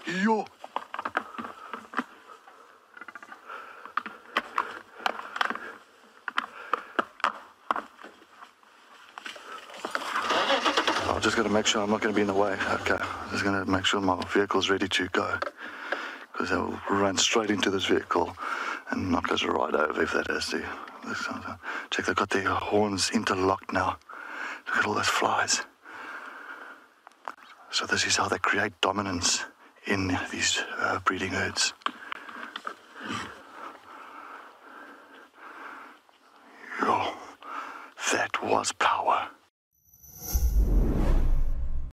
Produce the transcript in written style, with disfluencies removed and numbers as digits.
Yo. I'm just going to make sure I'm not going to be in the way. Okay, I'm just going to make sure my vehicle's ready to go, because they'll run straight into this vehicle and knock us right over if that has to. Check, they've got their horns interlocked now. Look at all those flies. So this is how they create dominance in these breeding herds. Yo, that was powerful.